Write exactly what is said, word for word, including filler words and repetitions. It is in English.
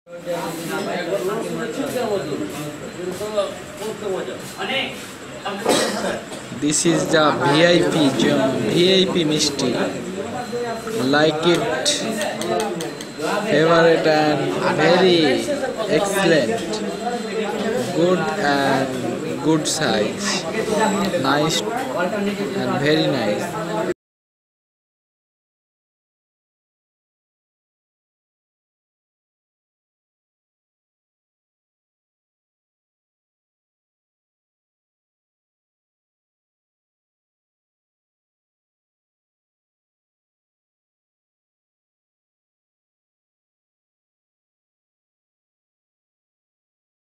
This is the V I P V I P Mishti. Like it, favorite and very excellent, good and good size, nice and very nice.